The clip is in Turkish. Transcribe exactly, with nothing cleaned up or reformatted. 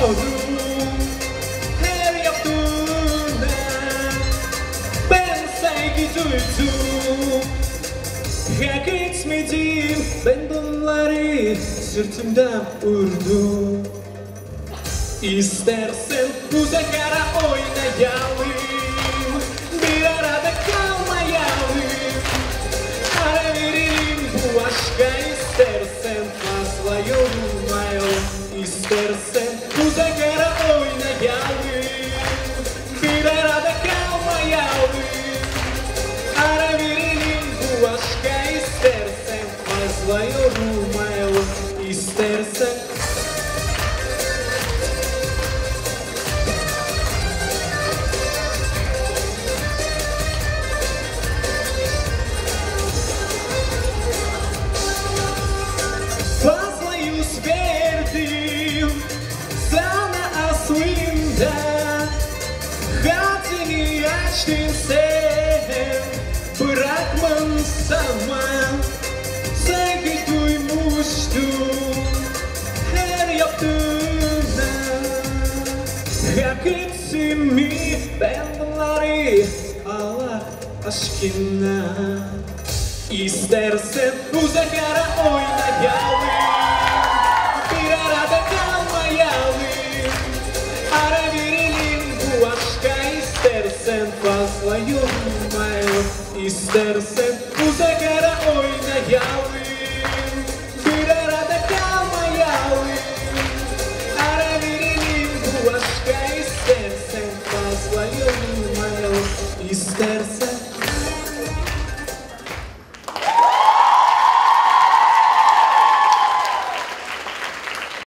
oldum her yaptığına. Ben saygı duydum, hak etmedim. Ben bunları sırtımdan vurdum. İstersen uzak ara oynayalım, bir arada kalmayalım. Ara verelim bu aşka, istersen fazla yorulmayalım. İstersen uzak ara oynayalım, bir arada kalmayalım. Ara verelim bu aşka, istersen fazla yorulmayalım. İstersen fazla yüz verdim sana aslında. Haddini açtın sen, bırakmam sana. Saygı duymuştum her yaptığına. Hak etsin mi ben bunları Allah aşkına? İstersen uzak ara oynayalım, bir arada kalmayalım. Ara verelim bu aşka, istersen fazla yorulmayalım. İstersen uzak ara oynayalım.